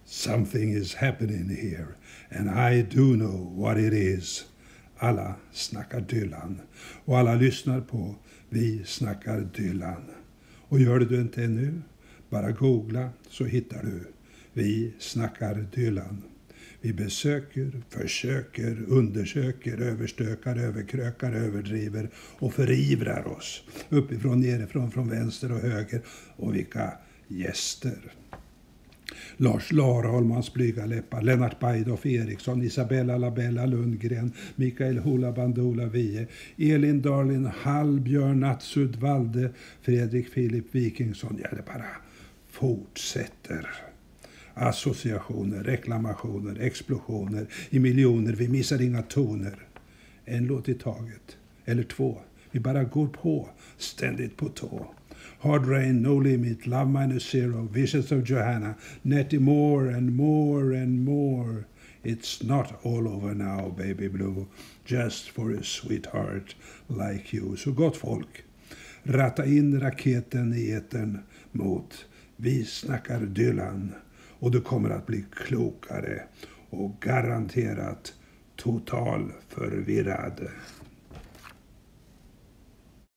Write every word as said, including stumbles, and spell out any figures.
Something is happening here, and I do know what it is. Alla snackar Dylan, och alla lyssnar på Vi snackar Dylan. Och gör det du inte ännu, bara googla så hittar du Vi snackar Dylan. Vi besöker, försöker, undersöker, överstökar, överkrökar, överdriver och förivrar oss. Uppifrån, nerifrån, från vänster och höger. Och vilka gäster. Lars Larholm, hans blyga läppar, Lennart Bajdoff Eriksson, Isabella Labella Lundgren, Mikael Hula Bandula Vie, Elin Darlin Hall, Björn Natsud Valde, Fredrik Filip Wikingsson. Ja, det bara fortsätter. Associationer, reklamationer, explosioner i miljoner. Vi missar inga toner. En låt i taget. Eller två. Vi bara går på. Ständigt på tå. Hard Rain, No Limit, Love Minus Zero, Visions of Johanna, Nettie More and more and more. It's not all over now, baby blue. Just for a sweetheart like you. Så gott folk. Ratta in raketen i etern mot Vi snackar Dylan. Och du kommer att bli klokare och garanterat total förvirrad.